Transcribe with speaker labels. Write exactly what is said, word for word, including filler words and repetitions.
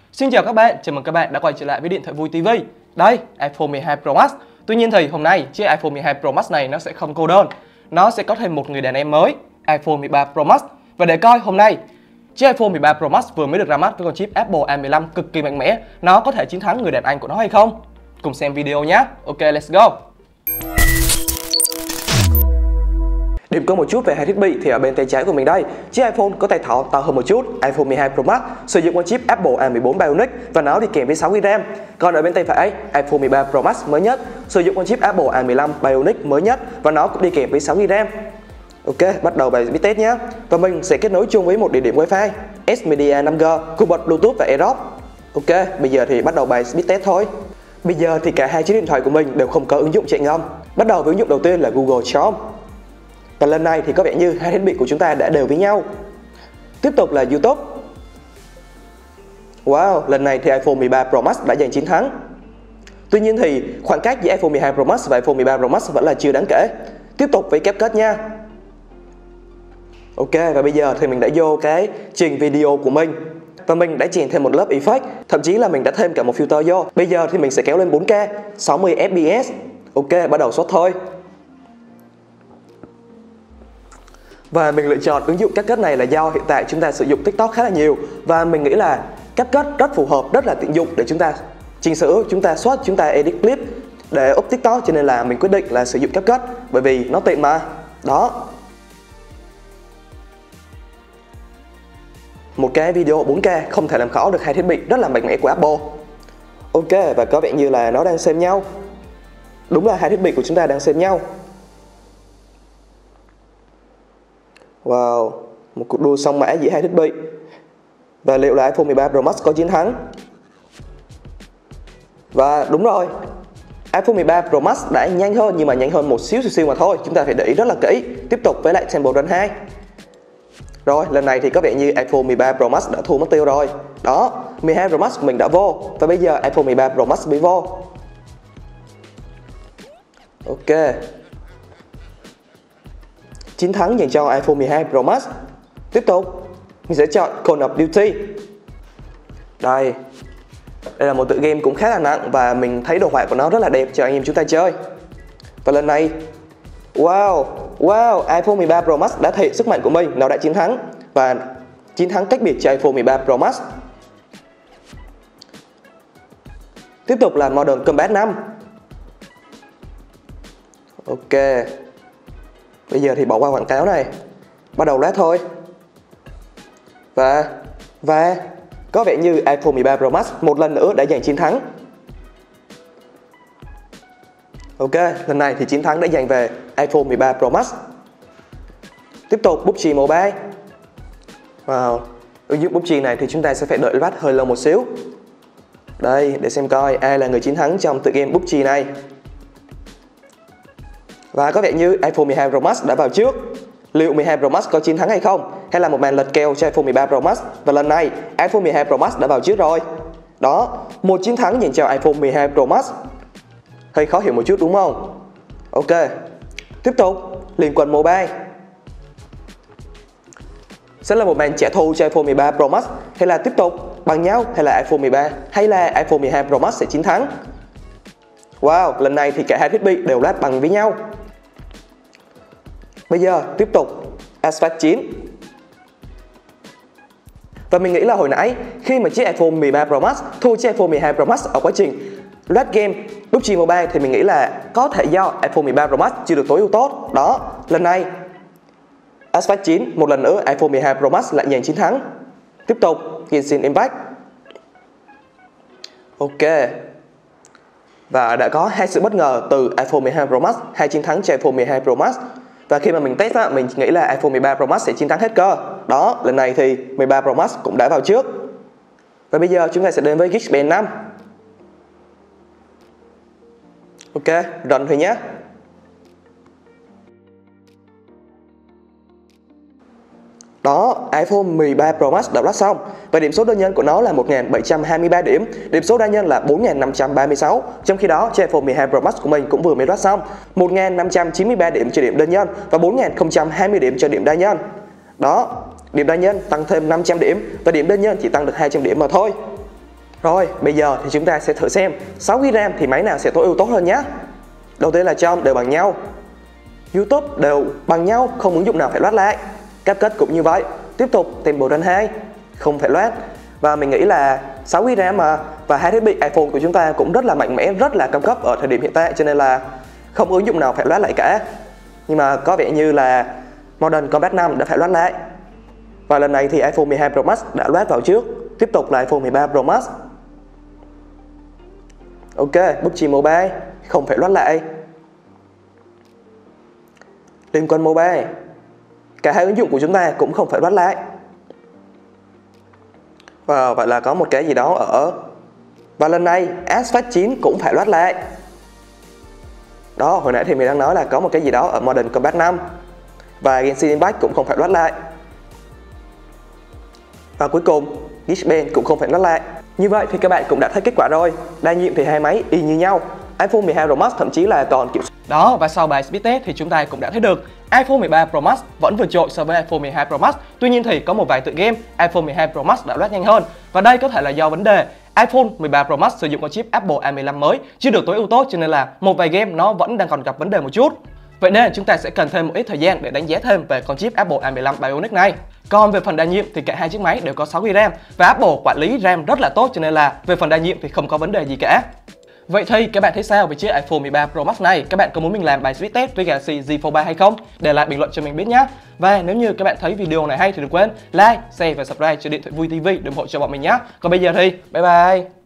Speaker 1: Xin chào các bạn, chào mừng các bạn đã quay trở lại với Điện thoại Vui ti vi. Đây, iPhone mười hai Pro Max. Tuy nhiên thì hôm nay chiếc iPhone mười hai Pro Max này nó sẽ không cô đơn. Nó sẽ có thêm một người đàn em mới, iPhone mười ba Pro Max. Và để coi hôm nay chiếc iPhone mười ba Pro Max vừa mới được ra mắt với con chip Apple A mười lăm cực kỳ mạnh mẽ, nó có thể chiến thắng người đàn anh của nó hay không? Cùng xem video nhé. Ok, let's go. Điểm có một chút về hai thiết bị thì ở bên tay trái của mình đây, chiếc iPhone có tay thỏ to hơn một chút, iPhone mười hai Pro Max sử dụng con chip Apple A mười bốn Bionic và nó đi kèm với sáu gi ga ram. Còn ở bên tay phải, iPhone mười ba Pro Max mới nhất sử dụng con chip Apple A mười lăm Bionic mới nhất và nó cũng đi kèm với sáu gi ga ram. Ok, bắt đầu bài speed test nhé. Và mình sẽ kết nối chung với một địa điểm Wi-Fi, S-Media năm G, cùng bật Bluetooth và AirDrop. Ok, bây giờ thì bắt đầu bài speed test thôi. Bây giờ thì cả hai chiếc điện thoại của mình đều không có ứng dụng chạy ngầm. Bắt đầu với ứng dụng đầu tiên là Google Chrome. Và lần này thì có vẻ như hai thiết bị của chúng ta đã đều với nhau. Tiếp tục là YouTube. Wow, lần này thì iPhone mười ba Pro Max đã giành chiến thắng. Tuy nhiên thì khoảng cách giữa iPhone mười hai Pro Max và iPhone mười ba Pro Max vẫn là chưa đáng kể. Tiếp tục với CapCut nha. Ok, và bây giờ thì mình đã vô cái trình video của mình và mình đã chèn thêm một lớp effect, thậm chí là mình đã thêm cả một filter vô. Bây giờ thì mình sẽ kéo lên bốn K, sáu mươi F P S. Ok, bắt đầu xuất thôi. Và mình lựa chọn ứng dụng CapCut này là do hiện tại chúng ta sử dụng TikTok khá là nhiều. Và mình nghĩ là CapCut rất phù hợp, rất là tiện dụng để chúng ta chỉnh sửa, chúng ta xuất, chúng ta edit clip để up TikTok. Cho nên là mình quyết định là sử dụng CapCut bởi vì nó tiện mà. Đó. Một cái video bốn K không thể làm khó được hai thiết bị rất là mạnh mẽ của Apple. Ok, và có vẻ như là nó đang xem nhau. Đúng là hai thiết bị của chúng ta đang xem nhau. Wow, một cuộc đua song mã giữa hai thiết bị. Và liệu là iPhone mười ba Pro Max có chiến thắng? Và đúng rồi, iPhone mười ba Pro Max đã nhanh hơn, nhưng mà nhanh hơn một xíu xíu xíu mà thôi. Chúng ta phải để ý rất là kỹ. Tiếp tục với lại Temple Run hai. Rồi, lần này thì có vẻ như iPhone mười ba Pro Max đã thua mất tiêu rồi. Đó, mười hai Pro Max của mình đã vô. Và bây giờ iPhone mười ba Pro Max mới vô. Ok, chiến thắng dành cho iPhone mười hai Pro Max. Tiếp tục, mình sẽ chọn Call of Duty. Đây, đây là một tựa game cũng khá là nặng và mình thấy đồ họa của nó rất là đẹp cho anh em chúng ta chơi. Và lần này, wow, wow, iPhone mười ba Pro Max đã thể hiện sức mạnh của mình, nó đã chiến thắng. Và chiến thắng cách biệt cho iPhone mười ba Pro Max. Tiếp tục là Modern Combat năm. Ok, bây giờ thì bỏ qua quảng cáo này, bắt đầu lát thôi. Và Và có vẻ như iPhone mười ba Pro Max một lần nữa đã giành chiến thắng. Ok, lần này thì chiến thắng đã giành về iPhone mười ba Pro Max. Tiếp tục pê u bê giê Mobile. Wow, ứng dụng pê u bê giê này thì chúng ta sẽ phải đợi lát hơi lâu một xíu. Đây, để xem coi ai là người chiến thắng trong tựa game pê u bê giê này. Và có vẻ như iPhone mười hai Pro Max đã vào trước. Liệu mười hai Pro Max có chiến thắng hay không? Hay là một màn lật kèo cho iPhone mười ba Pro Max? Và lần này iPhone mười hai Pro Max đã vào trước rồi. Đó, một chiến thắng dành cho iPhone mười hai Pro Max. Hơi khó hiểu một chút đúng không? Ok, tiếp tục Liên Quân Mobile. Sẽ là một màn trả thù cho iPhone mười ba Pro Max, hay là tiếp tục bằng nhau, hay là iPhone mười ba hay là iPhone mười hai Pro Max sẽ chiến thắng? Wow, lần này thì cả hai thiết bị đều lát bằng với nhau. Bây giờ tiếp tục Asphalt chín. Và mình nghĩ là hồi nãy khi mà chiếc iPhone mười ba Pro Max thua chiếc iPhone mười hai Pro Max ở quá trình load game pê u bê giê Mobile thì mình nghĩ là có thể do iPhone mười ba Pro Max chưa được tối ưu tốt. Đó, lần này Asphalt chín một lần nữa iPhone mười hai Pro Max lại giành chiến thắng. Tiếp tục Genshin Impact. Ok, và đã có hai sự bất ngờ từ iPhone mười hai Pro Max, hai chiến thắng cho iPhone mười hai Pro Max. Và khi mà mình test á, mình nghĩ là iPhone mười ba Pro Max sẽ chiến thắng hết cơ. Đó, lần này thì mười ba Pro Max cũng đã vào trước. Và bây giờ chúng ta sẽ đến với Geekbench năm. Ok, run thôi nhé. Đó, iPhone mười ba Pro Max đã lắp xong. Và điểm số đơn nhân của nó là một nghìn bảy trăm hai mươi ba điểm. Điểm số đa nhân là bốn nghìn năm trăm ba mươi sáu. Trong khi đó, chiếc iPhone mười hai Pro Max của mình cũng vừa mới lắp xong, một nghìn năm trăm chín mươi ba điểm cho điểm đơn nhân và bốn nghìn không trăm hai mươi điểm cho điểm đa nhân. Đó, điểm đa nhân tăng thêm năm trăm điểm và điểm đơn nhân chỉ tăng được hai trăm điểm mà thôi. Rồi, bây giờ thì chúng ta sẽ thử xem sáu gi bi ram thì máy nào sẽ tối ưu tốt hơn nhé. Đầu tiên là trong đều bằng nhau, YouTube đều bằng nhau, không ứng dụng nào phải loát lại. CapCut cũng như vậy. Tiếp tục Temple Run hai, không phải loát. Và mình nghĩ là sáu gi bi ram mà và hai thiết bị iPhone của chúng ta cũng rất là mạnh mẽ, rất là cao cấp ở thời điểm hiện tại, cho nên là không ứng dụng nào phải loát lại cả. Nhưng mà có vẻ như là Modern Combat năm đã phải loát lại. Và lần này thì iPhone mười hai Pro Max đã loát vào trước. Tiếp tục là iPhone mười ba Pro Max. Ok, pê u bê giê Mobile không phải loát lại. Liên Quân Mobile, cả hai ứng dụng của chúng ta cũng không phải loát lại. Và vậy là có một cái gì đó ở. Và lần này Asphalt chín cũng phải loát lại. Đó, hồi nãy thì mình đang nói là có một cái gì đó ở Modern Combat năm. Và Genshin Impact cũng không phải loát lại. Và cuối cùng Geekbench cũng không phải loát lại. Như vậy thì các bạn cũng đã thấy kết quả rồi. Đa nhiệm thì hai máy y như nhau. iPhone mười hai Pro Max thậm chí là còn kiểm soát. Đó, và sau bài speed test thì chúng ta cũng đã thấy được iPhone mười ba Pro Max vẫn vượt trội so với iPhone mười hai Pro Max. Tuy nhiên thì có một vài tựa game iPhone mười hai Pro Max đã loát nhanh hơn. Và đây có thể là do vấn đề iPhone mười ba Pro Max sử dụng con chip Apple A mười lăm mới chưa được tối ưu tốt, cho nên là một vài game nó vẫn đang còn gặp vấn đề một chút. Vậy nên chúng ta sẽ cần thêm một ít thời gian để đánh giá thêm về con chip Apple A mười lăm Bionic này. Còn về phần đa nhiệm thì cả hai chiếc máy đều có sáu gi bi ram và Apple quản lý RAM rất là tốt, cho nên là về phần đa nhiệm thì không có vấn đề gì cả. Vậy thì các bạn thấy sao về chiếc iPhone mười ba Pro Max này? Các bạn có muốn mình làm bài speed test với Galaxy Z Fold ba hay không? Để lại bình luận cho mình biết nhé. Và nếu như các bạn thấy video này hay thì đừng quên like, share và subscribe cho Điện thoại Vui ti vi để ủng hộ cho bọn mình nhé. Còn bây giờ thì bye bye.